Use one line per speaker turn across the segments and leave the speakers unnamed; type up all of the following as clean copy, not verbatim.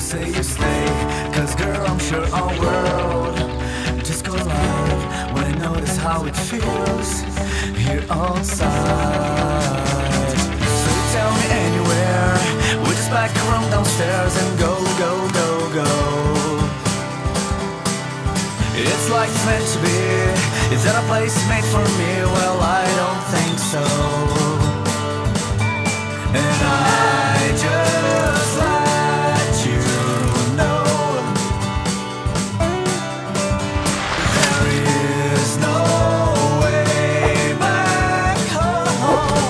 say you stay, cause girl, I'm sure our world just go live when I notice how it feels here outside. So tell me anywhere, we'll just back around downstairs and go, go, go, go. It's like it's meant to be. Is that a place made for me? Well, I don't think so. And I just let you know there is no way back home.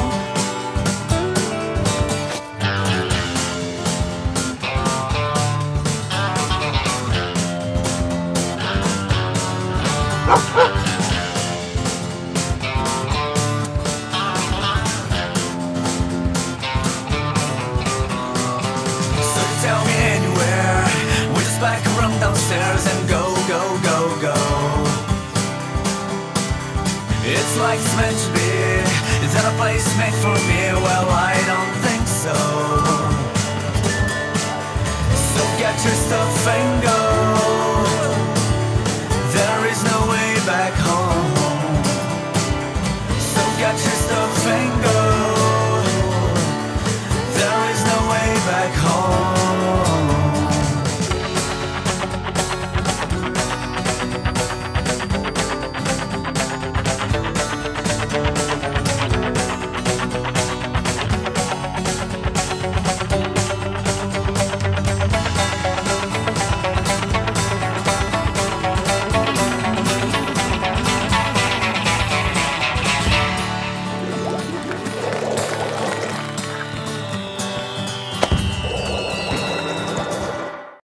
So tell me anywhere, we'll just back around downstairs and go, go, go, go. It's like it's meant to be. Is that a place made for me? Well, I don't think so. So get your stuff and go.